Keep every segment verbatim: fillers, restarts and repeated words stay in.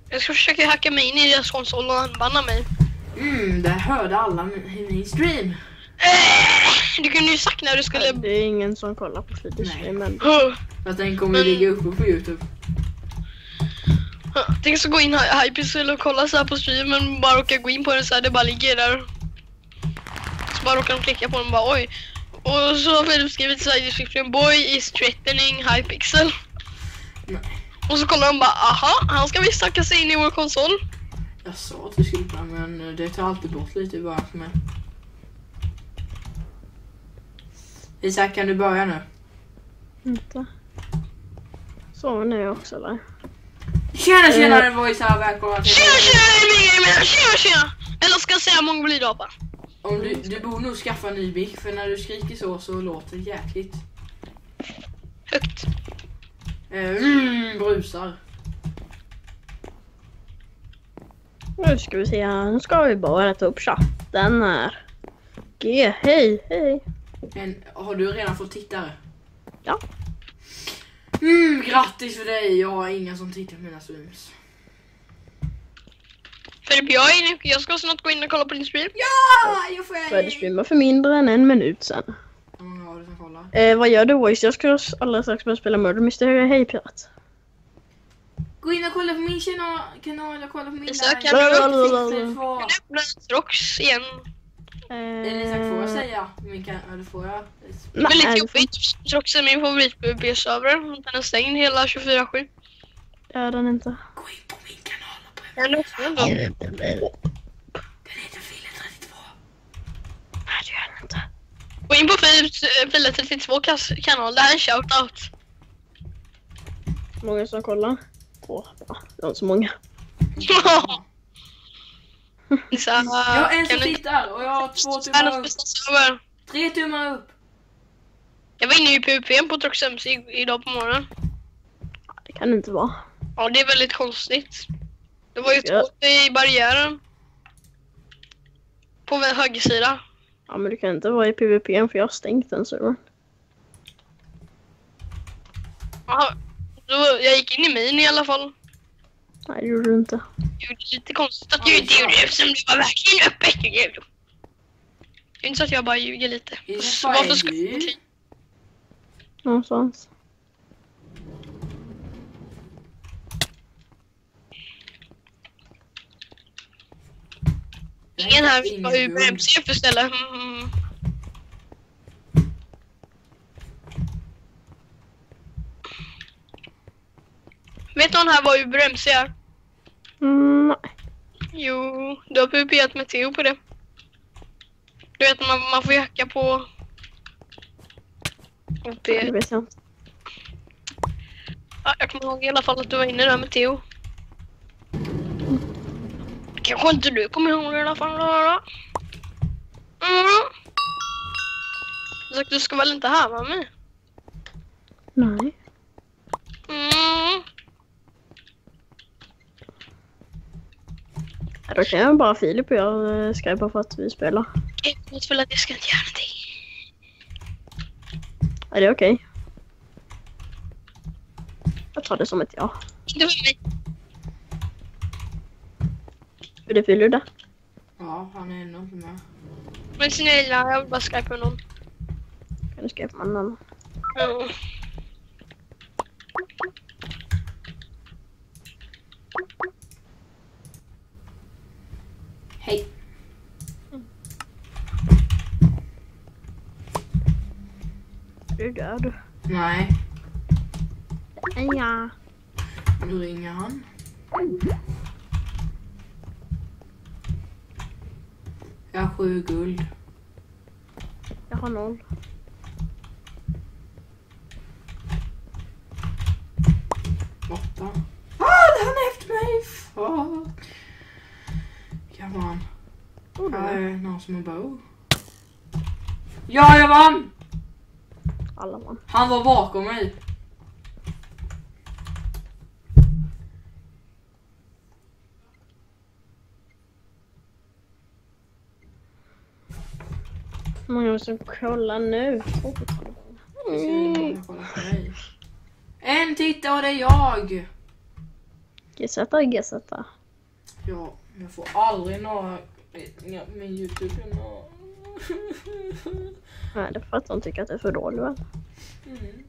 Jag ska försöka hacka mig in i deras konsol och unbanna mig. Mm, det hörde alla i min stream. Äh, du kunde ju sagt när du skulle... Ja, det är ingen som kollar på Fridestreamen. För att den kommer ligga uppe på YouTube. Tänk så gå in i Hypixel och kolla så här på streamen, bara råka gå in på den så här, det bara ligger där. Så bara råkar de klicka på den och bara oj. Och så har Filip skrivit så här i description, boy is threatening Hypixel. Nej. Och så kollar de bara, aha, han ska visst hacka sig in i vår konsol. Jag sa att vi skulle prata, men det tar alltid bort lite i början för mig. Isak, kan du börja nu? Inte. Så nu är jag också där. Tjena, tjena, det var ju så här välkomna till... Tjena, tjena, det är Mikael, men tjena, tjena. Eller ska jag säga många blir apa. Om du, du borde nog skaffa en ny mick, för när du skriker så så låter det jäkligt. Högt. Eh, mm, brusar. Nu ska vi se här. Nu ska vi bara ta upp chatten här. G, hej, hej. En, har du redan fått tittare? Ja. Mm, grattis för dig. Jag har inga som tittar på mina streams. Filip, jag är inne, jag ska snart gå in och kolla på din stream. Ja, jag får... Började streama för mindre än en minut sedan. Hur många har du som kollar? Eh, vad gör du, Voice? Jag ska alldeles strax börja spela Murder Mystery. Hej, pirat. Gå in och kolla på min kanal, kanal och kolla på min Isak, där. kan du Får- Kan du öppna Rox igen? Eller Isak, får jag säga? Min kan... Eller får jag? Det är Nej, lite jobbigt. Rox är min favorit-B-server. Den är stängd hela tjugofyra sju. är den inte. Gå in på min kanal och pröva. Den är öppen då. Den heter Fille trettiotvå. Nej, det gör den inte. Gå in på File trettiotvå kanal. Det här är en shoutout. Många som kollar. Åh, bra. Det var inte så många. Så, Jag har en som kan du- tittar och jag har två Världens tummar upp. bästa server. Tre tummar upp. Jag var inne i PvP på Trox M C idag på morgonen. Det kan det inte vara. Ja, det är väldigt konstigt. Det var ju Ja. två i barriären. På höger sida. Ja, men det kan inte vara i PvP för jag har stängt den servern. Ja, då, jag gick in i min i alla fall. Nej, det gjorde du inte. Det är lite konstigt att du inte gjorde det eftersom det var verkligen öppet. Det är inte så att jag bara ljuger lite. Är Så det varför bara ska du? Okej. Någonstans. Ingen här vill Ingen vara U B M guld. C för ställe. Mm. Vet du hon här vad U B M C är? Mm, nej. Jo, du har PvPat med Theo på det. Du vet man, man får jacka på O P. Det vet jag inte. Ja, jag kommer ihåg i alla fall att du var inne där med Theo. Kanske inte du kommer ihåg det i alla fall. Mm. Så du ska väl inte här med mig? Nej. Mm. Ja, då kan jag bara Filip och jag eh, skriva för att vi spelar. Jag vet väl att jag ska inte göra någonting. Är det okej? Jag tar det som ett ja. Inte för mig. För det fyller det. Ja, han är ändå inte med. Men snälla, jag vill bara skypa med någon. Kan du skriva med någon annan? Mm. Hej. Är du död? Nej, Ja. nu ringer han. Jag har sju guld. Jag har noll. Åtta. Ah, han är efter mig! Fuck. Come on. Oh, Här är någon som är bow. Ja, jag vann! alla man. Han var bakom mig. Hur många måste kolla nu? Oh, Mm. En tittare och det är jag. G Z, G Z. Ja, jag får aldrig några rättningar på min YouTube-kanal. Nej, det är för att de tycker att det är för dåligt väl? Mm.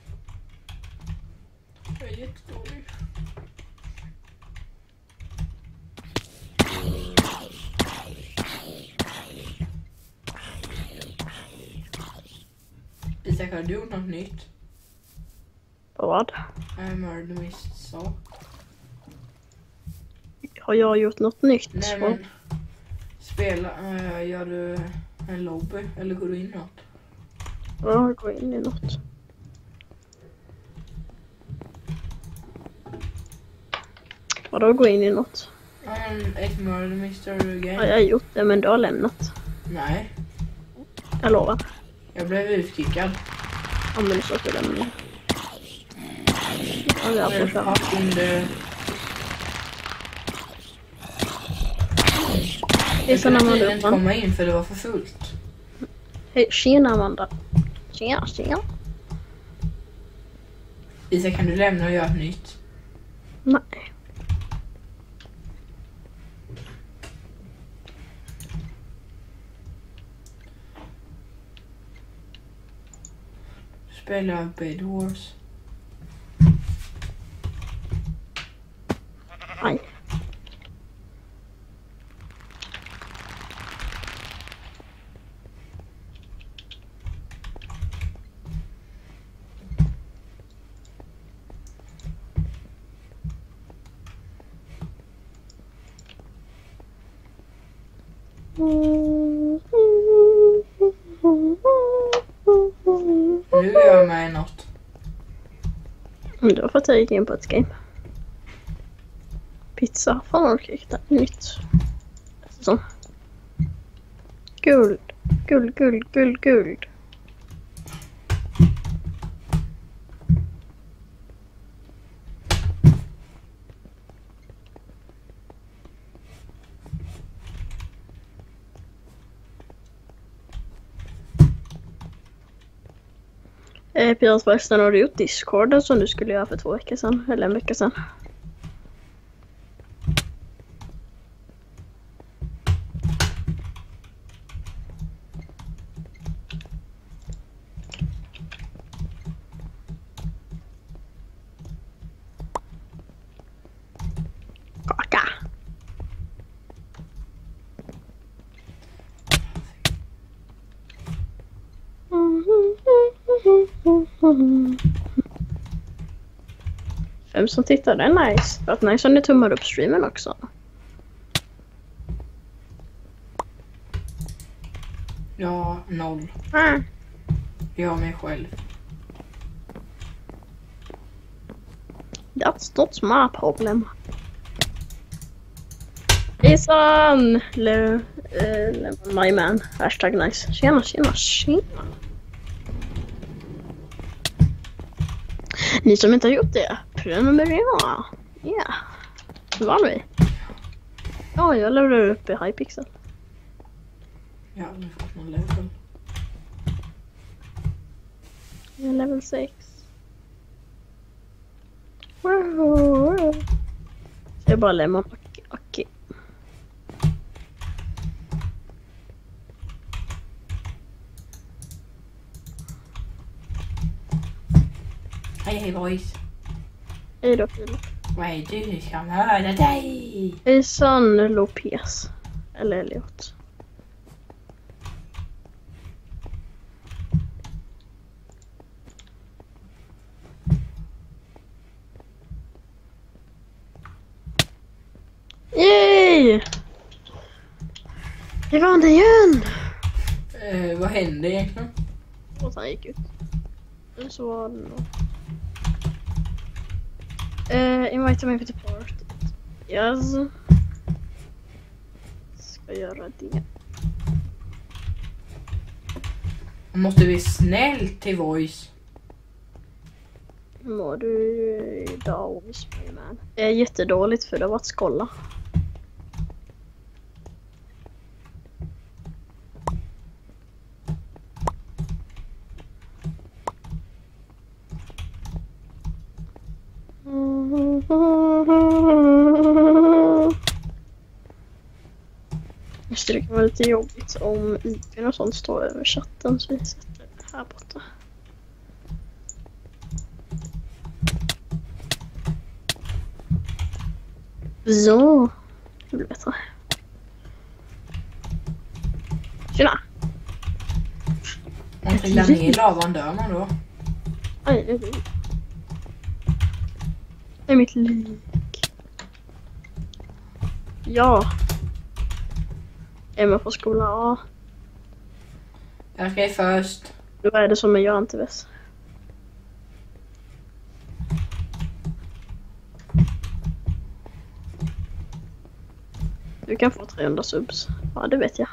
Jag är jättedålig. Isak, har du gjort något nytt? På vad? Nej, Murder Mystery sa. Har jag gjort något nytt? Nej, men spela, äh, gör du en lobby eller går du in något? Ja, gå in i något. Vadå gå in i något? Mm, ett Murder Mystery game. Ja, jag har gjort det men du har lämnat. Nej, Jag lovar. jag blev utkickad. Ja, men du sa att du lämnade. Ja, jag får köra. Fucking det. Det är så när man Jag kunde inte lurar. komma in för det var för fullt. Hej, tjena Amanda. Tjena, tjena. Isak, kan du lämna och göra ett nytt? Nej. Spela Bed Wars. Nej. Nu gör jag med något. Men det var för att jag gick in på ett game. Pizza. Fan vad orkar hitta nytt. Så. Guld. Guld, guld, guld, guld. Eh, Piratverkstan, har du gjort Discorden som du skulle göra för två veckor sedan? Eller en vecka sedan? Kaka! Vem som tittar, det är nice. För att nice om ni tummar upp streamen också. Ja, noll. Ah. Jag mig själv. That's not my problem. Isan! Le, uh, my man. Hashtag nice. Tjena, tjena, tjena. Ni som inte har gjort det, prenumerera. Ja. Yeah. Hur var vi? Ja, jag levlar upp i Hypixel. Jag har aldrig fått någon level. Jag är level sex. Wow. Så jag bara lemon. Okej, okej. Hej, hej boys. Hej då, Filip. Vad är du? Jag ska mörda dig. Isan Lopez. Eller Elliot. Yay! Det var det igen! Eh, vad hände egentligen? Och sen gick ut. Eller så var det nog. Eh, invite me to part. Yes. Ska göra det. Man måste bli snäll till voice. Hur mår du idag, Whisperman? Det är jättedåligt för det har varit skolla. Just det, det kan vara lite jobbigt om I P och sånt står över chatten, så vi sätter det här borta. Så, det blir bättre. Tjena! Man trillar ner i lavan, dör man då? Aj, det är det. Det är mitt lik. Ja. Emma på skola A. Jag ska först. Vad är det som är jag inte vet? Du kan få trehundra subs. Ja, det vet jag.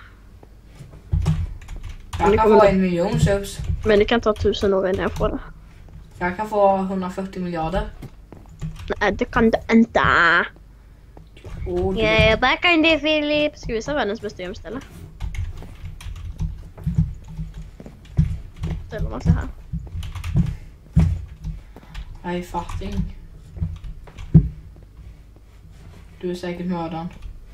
Jag kan få en miljon subs. Men det kan ta tusen år innan jag får det. Jag kan få hundrafyrtio miljarder. Nej, det kan du inte. Oh, Ja, jag backar in det, Filip. Ska vi visa världens bästa gömställe? Ställer man sig här. Jag är fattig. Du är säkert mördaren.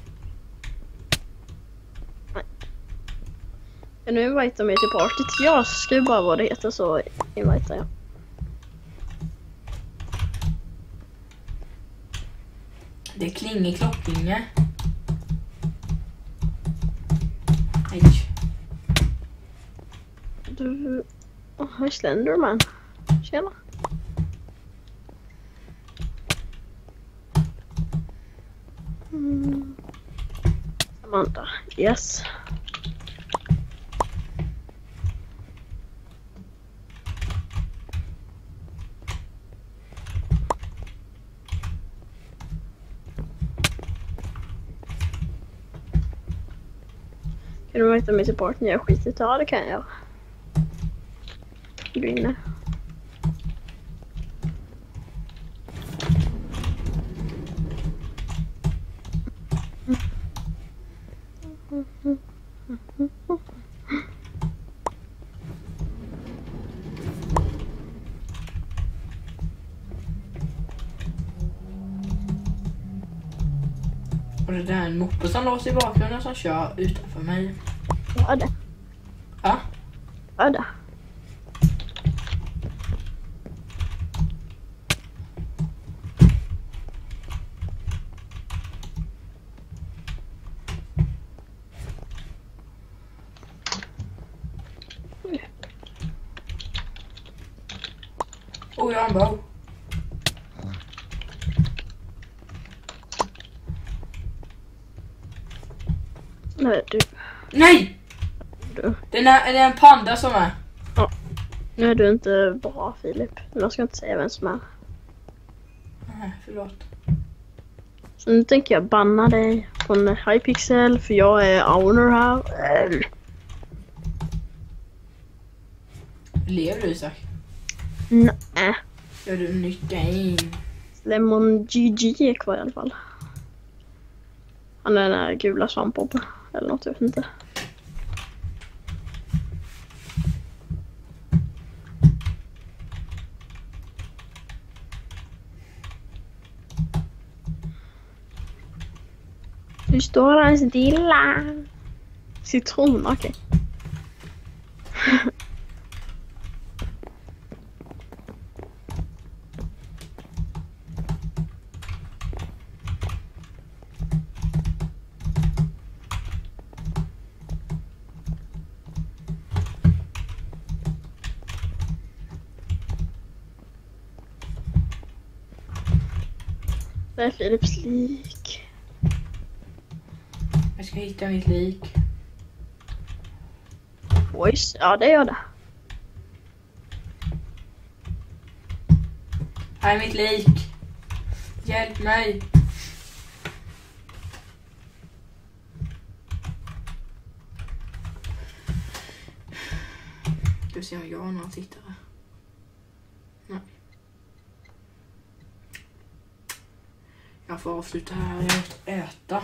Kan du invita mig till partyt? Jag skriver bara vad det heter så invitar jag. Det klingar klockringe. Nej. Du... Åh, oh, är Slenderman. Tjena. Mm. Samantha. Yes. Kan du veta mig till partner? Jag skiter i det. Ja, det kan jag göra. Du är inne. Och det där är en moppe som låser i bakgrunden som kör utanför mig. Vad är det? Ja? Vad är det? Oh, jag har en bow. Nej, du. Nej! du. Det är, det är en panda som är. Ja. Nu är du inte bra, Filip. Jag ska inte säga vem som är. Nej, förlåt. Så nu tänker jag banna dig från Hypixel för jag är owner här. Lever du, Isak? Nej. Gör du en nytt game? Lemon G G är kvar i alla fall. Han är den där gula svampbob. Eller något, jag vet inte. Nu står han stilla. Citron, okej. Okay. Det är Filips lik. Jag ska hitta mitt lik. Voice, ja det gör det. Här är mitt lik. Hjälp mig. Du ser om jag har några tittare. Nej. Jag får avsluta här och äta.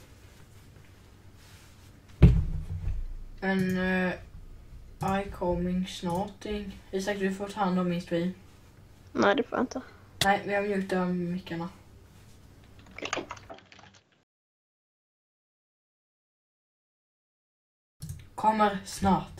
En uh, I coming snarting. Isak, du får ta hand om min stream. Nej, det får jag inte. Nej, vi har mjukt mickarna. Kommer snart.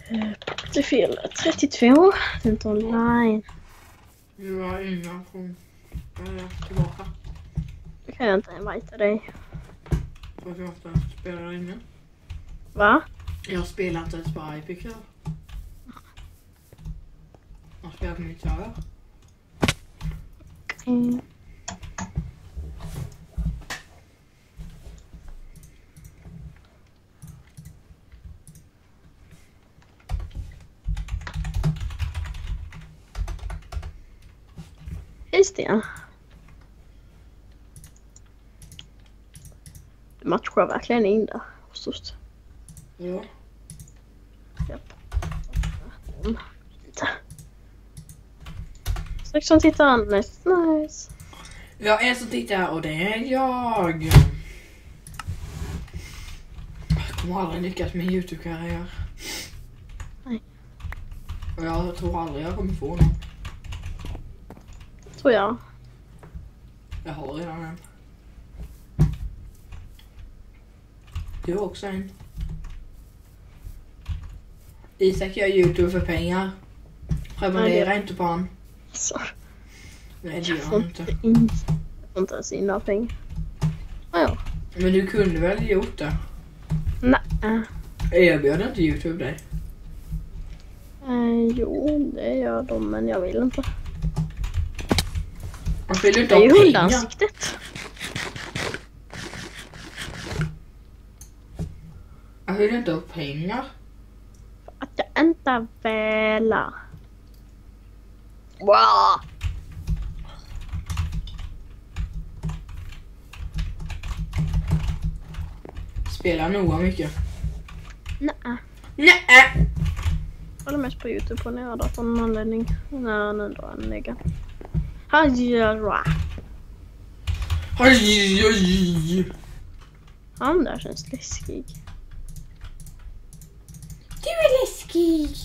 Det är fel. trettiotvå. Det är inte online. Du var innan från... Jag är tillbaka. Då kan jag inte invita dig. För att jag inte spelar inne. Va? Jag har spelat ett par Epic. Jag har spelat mitt server. Mm. Just det. Du matchar verkligen in där. Just. Ja. Japp. Sex som tittar. Nice, nice. Jag är som tittar och det är jag. Jag kommer aldrig lyckas med YouTube-karriär. Nej. Och jag tror aldrig jag kommer få någon. Tror jag. Jag har redan en. Du har också en. Isak gör YouTube för pengar. Prenumerera inte på han. Så. Nej, det Jag gör får han inte inte. in. Jag får inte ens in några pengar. Ah, ja. Men du kunde väl gjort det? Nej. Erbjöd inte YouTube dig? Eh, jo, det gör de, men jag vill inte. Man vill ju inte Det är ha ju pengar. hundansiktet. Jag vill inte ha pengar. Att jag inte velar. Wow. Spelar Noah mycket? Nej. Nej! Jag håller mest på YouTube på när jag har datorn anledning. När han ändå är nega. Hajra. Aj, aj. Han där känns läskig. Du är läskig.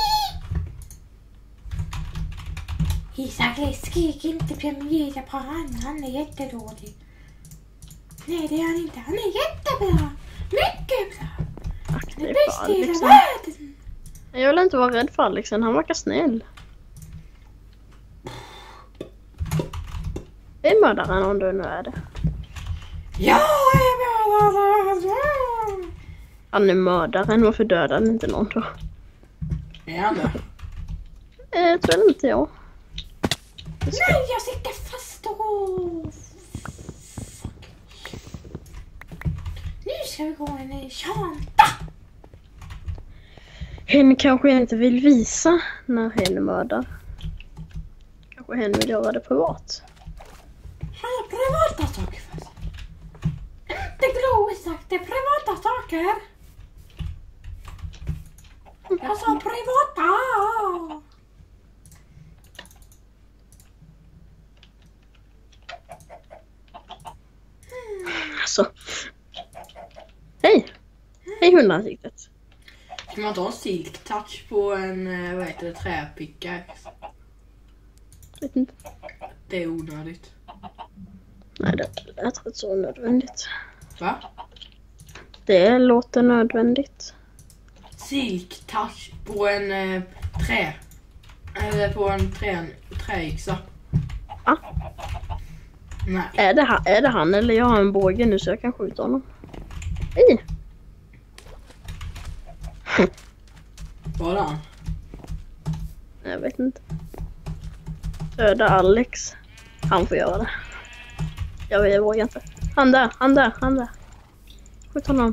Isak läskig, inte premiera på han. Han är jättedålig. Nej, det är han inte. Han är jättebra. Mycket bra. Aktiv Det för bästa i hela Alexen. världen. Jag vill inte vara rädd för Alexen. Han verkar snäll. Det är mördaren om du nu är det. Jag är mördaren. Han är mördaren. Varför dödar han inte någon då? Är han det? Eh, tror inte jag. Nej, jag sitter fast och... Nu ska vi gå en tjanta. Hen kanske inte vill visa när hen mördar. Kanske hen vill göra det privat. Han har privata saker för sig. Inte grå Isak, det är privata saker. Jag sa privata. Alltså. Hej! Hej hundansiktet. Kan man ta en silk touch på en, vad heter det, träpicka? Vet inte. Det är onödigt. Nej, det lät rätt så nödvändigt. Va? Det låter nödvändigt. Silk touch på en eh, trä. Eller på en trä, träyxa. Ah. Nej. Är det, han, är det han eller jag har en båge nu så jag kan skjuta honom? Hej! Var det han? Jag vet inte. Döda Alex. Han får göra det. Jag, vet, jag vågar inte. Han där, han där, han där. Skjut honom.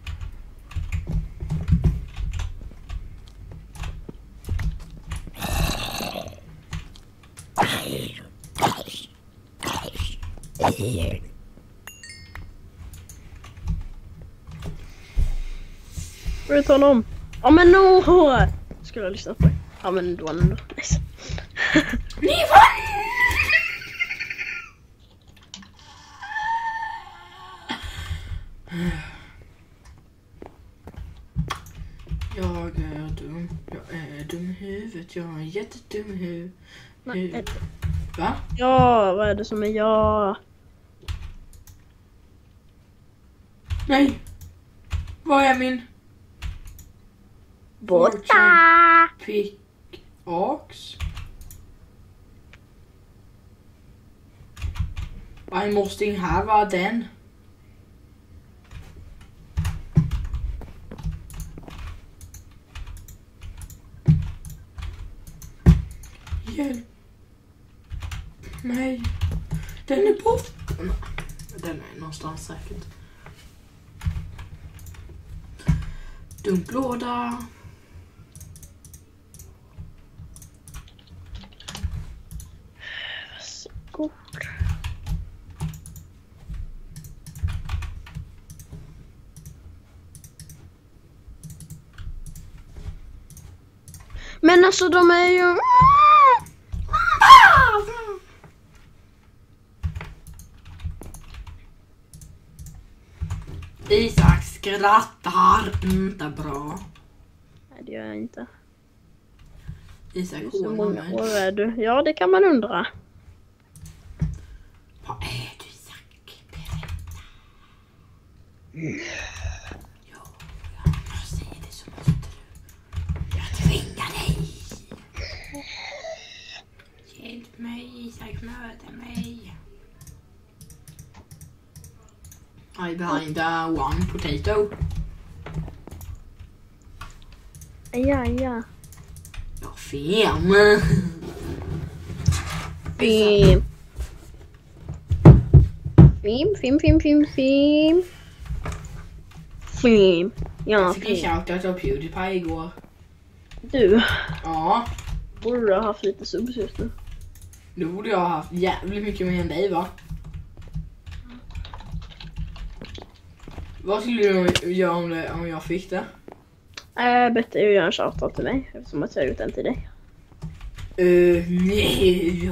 Skjut honom. Ja men no! Skulle jag lyssna på det. Ja men då ändå. Nice. Ni vann! Jag är dum. Jag är dum i huvudet. Jag är jättedum i huvudet. Nej. Va? Ja, vad är det som är ja? Nej. Vad är min? Borta! Pickaxe. I måste have den. Hjälp mig. Den är bort. Den är någonstans säkert. Dumplåda. God. Men alltså de är ju... Isak skrattar inte bra. Nej, det gör jag inte. Isak Så hånar många mig. år är du? Ja, det kan man undra. Vad är du, Isak? Berätta. Ja, om jag säger det så måste du. Jag tvingar dig. Hjälp mig, Isak, möta mig. I behind the one potato. Ja, ja. Ja, fem. Film. Film, film, film, film, film. Film. Ja, Jag fick en film. shoutout av PewDiePie igår. Du, Ja, borde du ha haft lite subs just nu? då borde jag ha haft jävligt mycket mer än dig, va? Vad skulle du göra om, det, om jag fick det? Äh, bättre är att göra en shoutout till mig eftersom att jag har gjort den till dig. Uh, nej.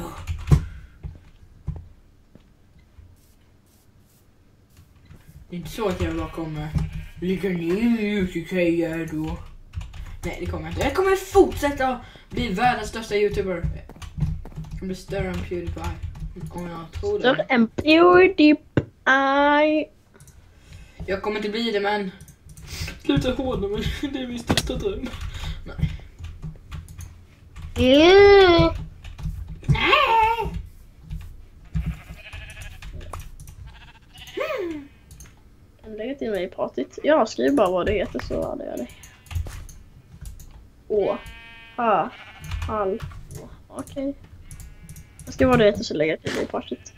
Det är inte så att jag bara kommer ligga ner YouTube då. Nej, det kommer jag inte. Jag kommer fortsätta bli världens största YouTuber. Jag kommer bli större än PewDiePie. Om jag tror Större det. än PewDiePie. Jag kommer inte bli det, men... Sluta håna mig. Det är min största dröm. Nej. Mm. Nej! Kan du lägga till mig i pratet? Ja, skriv bara vad det heter så hade jag det. Å. Ha. Hall. Å. Okej. Jag ska vad det heter så lägger jag till mig i pratet.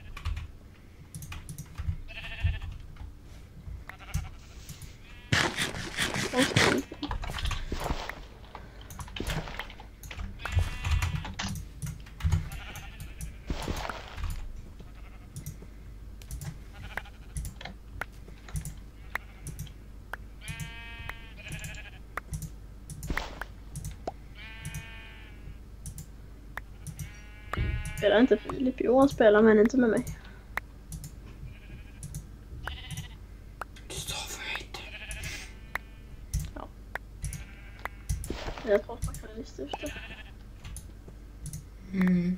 Spelar inte Filip? Johan spelar men inte med mig. Du sa vad jag heter. Jag tror att man kan lista ut det. Mm.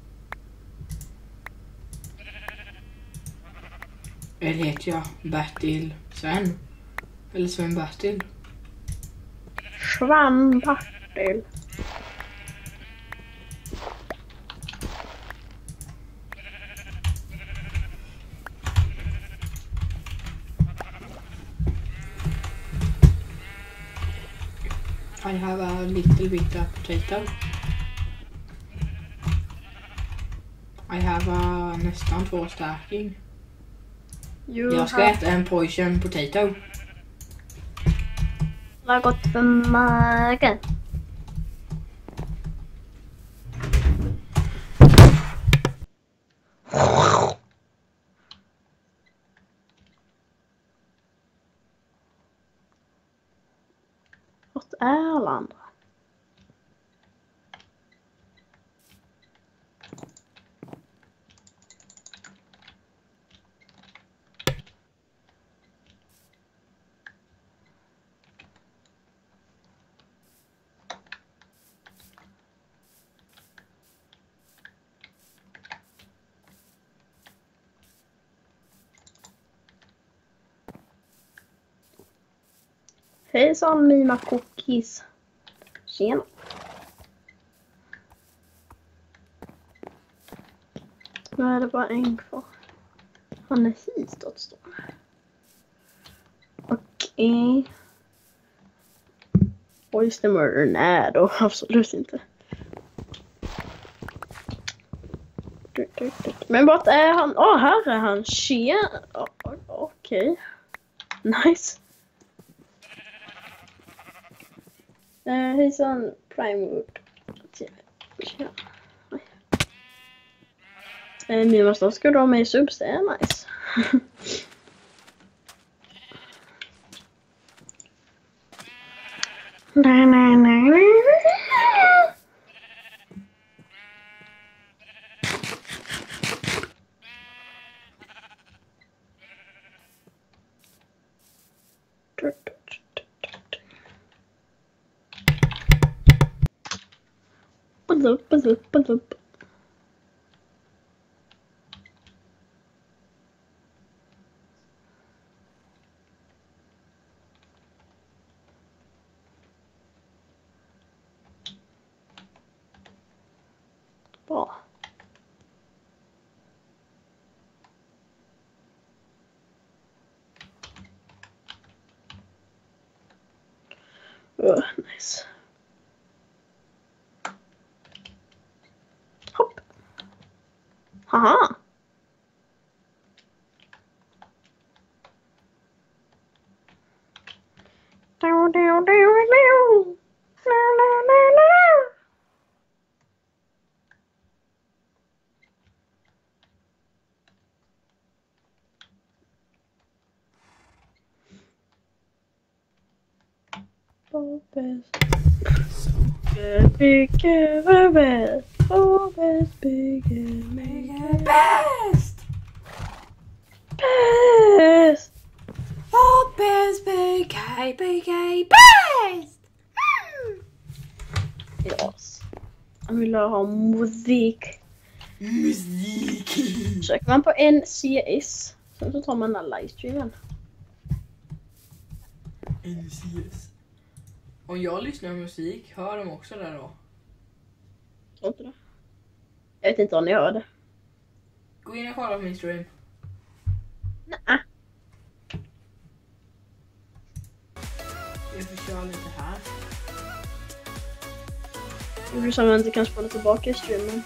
Eller heter jag Bertil Sven? Eller Sven Bertil? Svanpartil. I have a little bit of potato. I have a nästan två stacking. You Jag ska have äta en poison potato. vad gott för magen. Vart är alla andra? Hejsan Mima Cookies. Tjena. Nu är det bara en kvar. Han är hitåt står. Okej. Oj, the murder? Nej då, absolut inte. Men vart är han? Åh, oh, här är han. Tjena. Oh, okej. Okay. Nice. Uh, he's on Primewood. Tjena. Uh, min måste ska dra med i subs, det är nice. Na, na, na, na. Bazup, bazup, bazup. Bra. Oh, nice. Hopp. Haha. Down, down, down, down. La, la, la, la. Bobbes. Bygge, Bobbes. Bobbes bygge, mega Bäst! bäst. Bobbes bygge, bygge, bäst! Yes. Jag vill ha musik. Musik! Söker man på N C S, sen så tar man den här livestreamen. N C S. Om jag lyssnar på musik, hör de också där då? Tror inte det. Jag vet inte om ni hör det. Gå in och kolla på min stream. Nej. Jag försöker lite här. Det blir som att man inte kan spela tillbaka i streamen.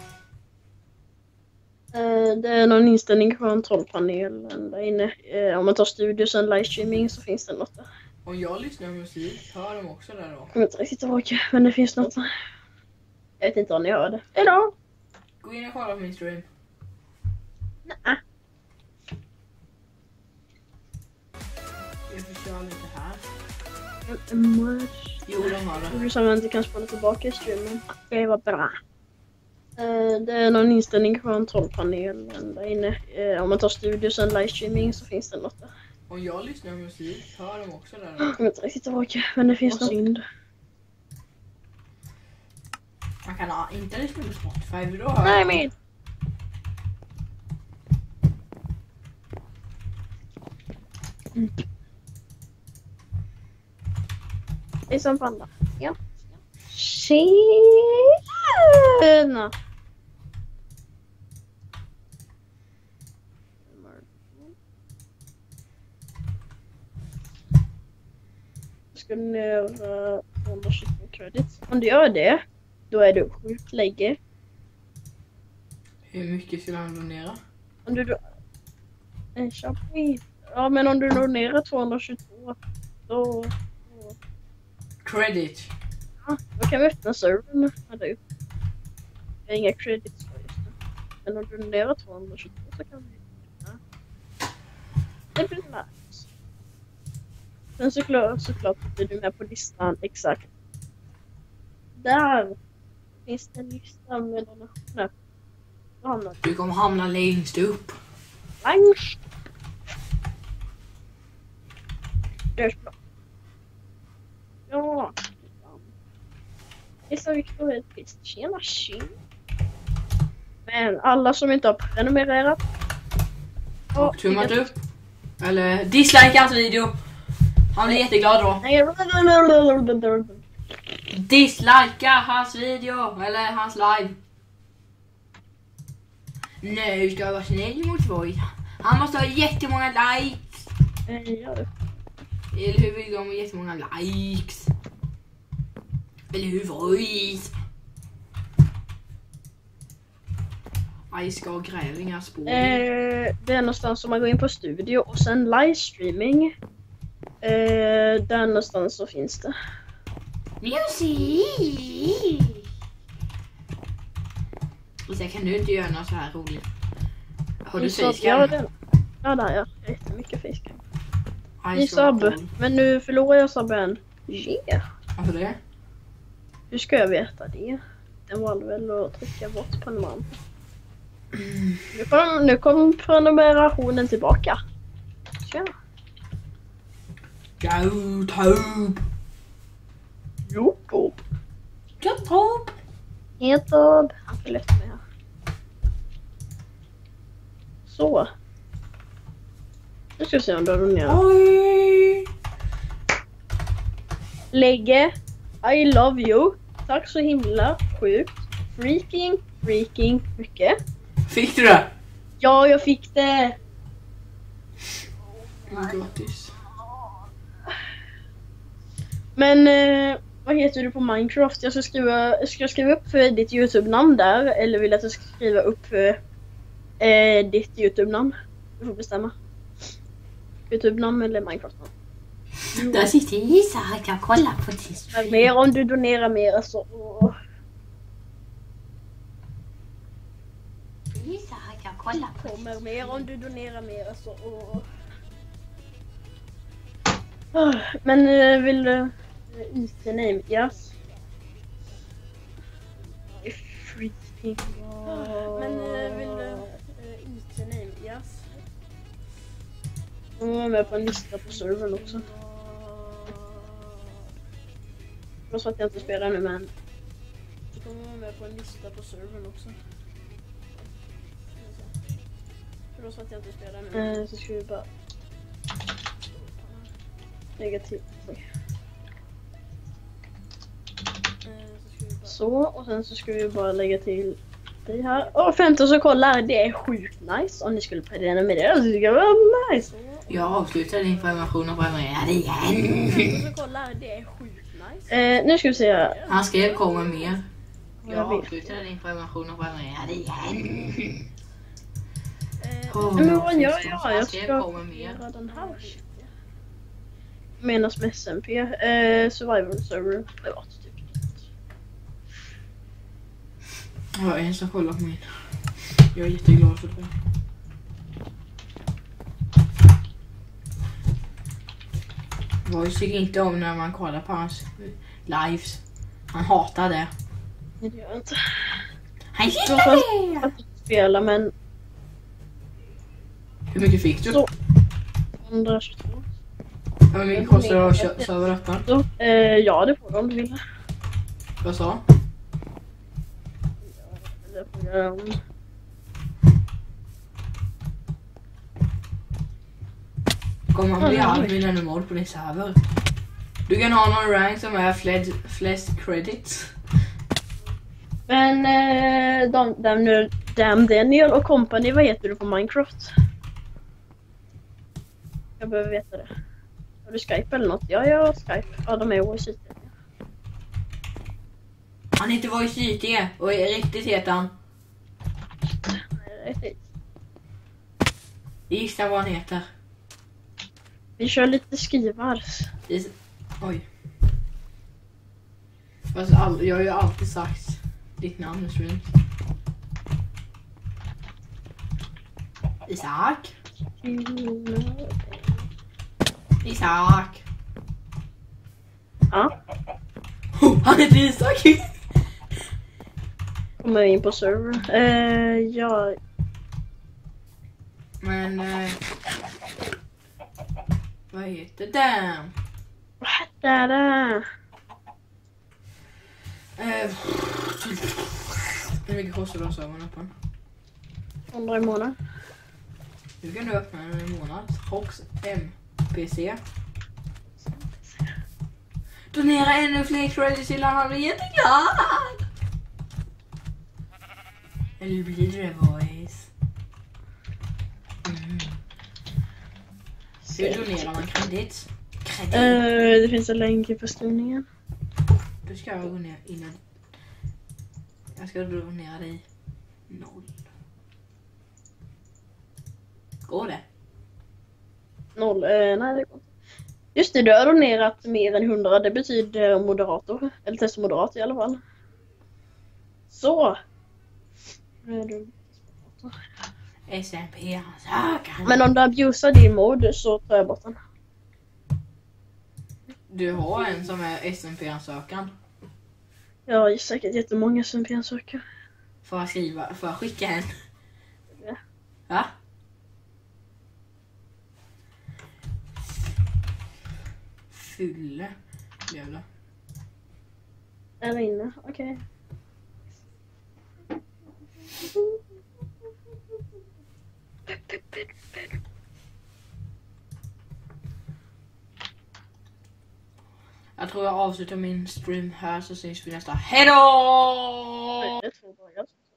Uh, det är någon inställning på kontrollpanelen där inne. Uh, om man tar studios och livestreaming så finns det något där. Om jag lyssnar på musik, hör de också där då? Jag kommer inte riktigt ihåg, men det finns något där. Jag vet inte om ni hör det. Hejdå! Gå in och kolla på min stream. Nej. Jag försöker lite här. Much. Jo, de har Det det. blir som att man inte kan spela tillbaka i streamen. Det var bra. Uh, det är någon inställning på kontrollpanelen där inne. Uh, om man tar studios och livestreaming så finns det något där. Om jag lyssnar på musik, hör de också där då? Jag kommer inte riktigt ihåg, men det finns något synd. Man kan ha, inte lyssna på Spotify, för då hör Nej, jag- men... Mm. Det är som panda. Ja. Tjena! Ska ner uh, tvåhundratjugo credits. Om du gör det, då är du sjukt läge. Hur mycket skulle han donera? Om du då... En champagne. Ja, men om du donerar tvåhundratjugotvå, då... då... Credit. Ja, då kan vi öppna servern med dig. Jag har inga credits för just det. Men om du donerar tvåhundratjugotvå så kan vi öppna. Det blir nice. Sen såklart, såklart blir du med på listan exakt. Där finns det en lista med donationer. Då hamnar Du kommer hamna längst upp. längst. Det är bra. Ja. Det är så viktigt att ett visst tjena tjena. Men alla som inte har prenumererat. Och tummat upp. Eller dislike hans video. Han blir jätteglad då. Nej. dislika hans video eller hans live. Nu ska jag vara snäll mot Void. Han måste ha jättemånga likes. Eh, ja, det. Eller hur vill de ha jättemånga likes? Eller hur Void? Jag ska ha grävlingar spår. Eh, det är någonstans som man går in på studio och sen livestreaming. Eh, där någonstans så finns det. Music! Och sen kan du inte göra något så här roligt. Har du Sub, facecam? ja, den. Ja, där ja. Jättemycket facecam. Aj, Ny ska vara sub. cool. Men nu förlorar jag subben. Yeah. Varför det? Hur ska jag veta det? Den var väl att trycka bort på en man. Nu kom, nu kom prenumerationen tillbaka. Tja. YouTube! Youtube. YouTube! Youtube. Han följer efter mig här. Så. Nu ska vi se om du har donerat. Oj! Lägge. I love you. Tack så himla sjukt. Freaking, freaking mycket. Fick du det? Ja, jag fick det. Gratis. Men eh, vad heter du på Minecraft? Jag ska skriva, ska jag skriva upp för ditt YouTube-namn där? Eller vill jag att jag ska skriva upp för eh, ditt YouTube-namn? Du får bestämma. YouTube-namn eller Minecraft-namn? Där sitter Isak och kollar på Men mer om du donerar mer så... Åh. Isak och kollar på Kommer mer om du donerar mer så... Åh. Ah, men eh, vill du... Uh, I T name, yes. Freaking... Men uh, vill du... Uh, I T name, yes. Jag är med på en lista på servern också. Jag sa att jag inte spelar nu, men... Jag är med på en lista på servern också. Jag sa att jag inte spelar nu, men... Uh, så ska vi bara... Lägga till. Så, och sen så ska vi bara lägga till det här. Och femton så kollar, det är sjukt nice. Om ni skulle prenumerera så tycker jag det var nice. Jag avslutar information och prenumererade igen. femton så kollar, det är sjukt nice. Eh, nu ska vi se. Han skrev kommer mer. Jag Jag vet. avslutar information och prenumererade igen. Eh, men vad gör jag? Han Jag skrev ska kommer mer. göra den här. Menas med S M P. Eh, survival server. Privat typ. Ja, en som kollar på min. Jag är jätteglad för det. Jag tycker inte om när man kollar på hans lives. Han hatar det. Det gör jag inte. Han Jag gillar får det! inte spela, men Hur mycket fick du? Så. etthundratjugotvå. Hur mycket kostar det att köpa serveröppen? Så, eh, ja, det får du om du vill. Vad sa? Det får jag om. Kommer man bli admin eller mod på din server? Du kan ha någon rank som är flest, flest credits. Men eh, de, de, Damn Daniel och company, vad heter du på Minecraft? Jag behöver veta det. Har du Skype eller något? Ja, jag har Skype. Ja, de är O S I T. Han heter Voice I T och är riktigt heter han. Nej, Gissa vad han heter. vi kör lite skrivars. Is- Oj. Fast all, jag har ju alltid sagt ditt namn i stream. Isak. Isak. Ja, Oh, han heter Isak. kommer in på server. Eh, ja, Men eh, vad heter den? där är. Eh, hur mycket kostar det servern öppen? hundra i månaden. Nu kan du öppna den i månad. Hox M P C. donera ännu fler credits till han blir jätteglad. Eller blir det voice? Mm. Hur donerar man credits? Credit. Uh, det finns en länk i beskrivningen. Då ska jag gå ner innan. Jag ska donera dig noll. Går det? Noll, uh, nej det går inte. Just det, du har donerat mer än hundra. Det betyder moderator. Eller testmoderat i alla fall. Så. S M P-ansökan. Men om du abusar din mod så tar jag bort den. Du har en som är S M P-ansökan. Jag har säkert jättemånga S M P-ansökare. Får jag skriva, får jag skicka en? Ja. Ja? Fylle. Jävlar. Är det inne? Okej. Okay. Jag tror jag avslutar min stream här så syns vi nästa. Hejdå! Det är två dagar.